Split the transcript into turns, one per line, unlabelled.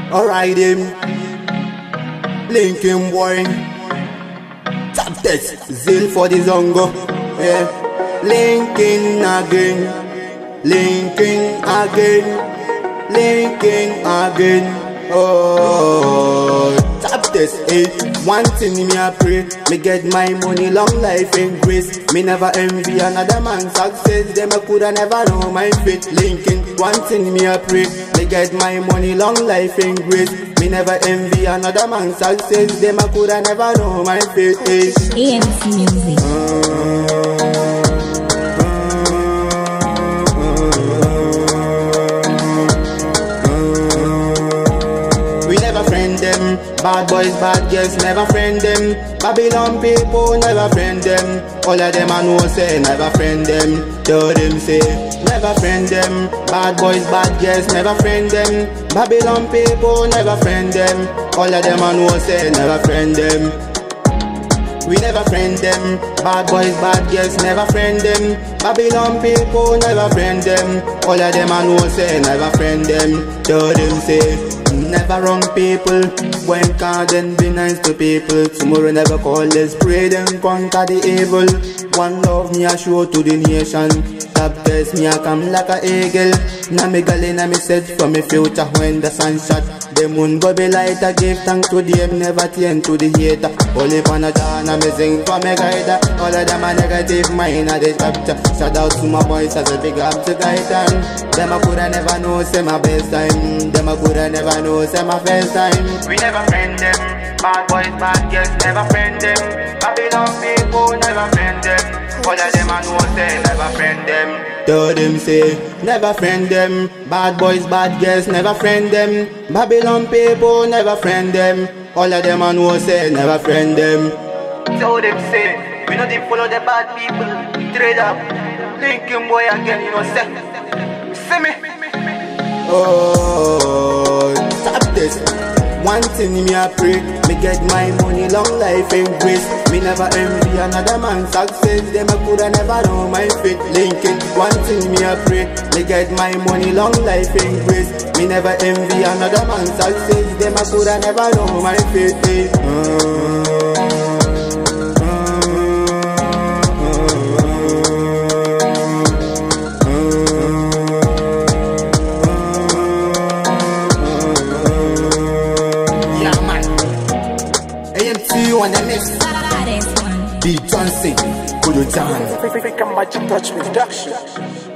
Alright him, Lincoln boy. Top test, zeal for the zongo. Yeah. Lincoln again, Lincoln again, Lincoln again. Oh, top test, eh. One thing me a pray, me get my money, long life and grace. Me never envy another man's success. Them I coulda never know my fate. Lincoln, one thing me a pray, me get my money, long life and grace. Me never envy another man's success. Them I coulda never know my fate. Eh.
ANC music.
Bad boys, bad girls, never friend them. Babylon people, never friend them. All of them I know say, never friend them. Tell them say, never friend them. Bad boys, bad girls, never friend them. Babylon people, never friend them. All of them I know say, never friend them. We never friend them. Bad boys, bad girls, never friend them. Babylon people, never friend them. All of them I know say, never friend them. Tell them say, never wrong people. When can't then be nice to people. Tomorrow never call, let's pray then conquer the evil. One love me a show to the nation. Top test me a come like a eagle. Now me galley, now me set for me future when the sun shot. The moon go be light, I give thanks to them, never tend to the hater. Only for a dawn, I me sing for me guide. All of them a negative mind at the chapter. Shout out to my boys as a big up to guide them. Them I coulda never know say my best time. Them I coulda never know say my first time. We never friend them. Bad boys, bad girls, never friend them. Babylon people, never friend them. All of them I know say never friend them. Tell them say, never friend them. Bad boys, bad girls, never friend them. Babylon people, never friend them. All of them I know say, never friend them. Tell them say, we know they follow the bad people. Trade up, Lincoln boy again, you know say. See me? Oh, top this. One thing me a pray, me get my money, long life and grace. Me never envy another man's success. Them I coulda never know my fate. Lincoln, one thing me a pray, me get my money, long life and grace. Me never envy another man's success. Them I coulda never know my fate. On the next
That is one.
B. Johnson, Kudu John.
African Magic Touch Production.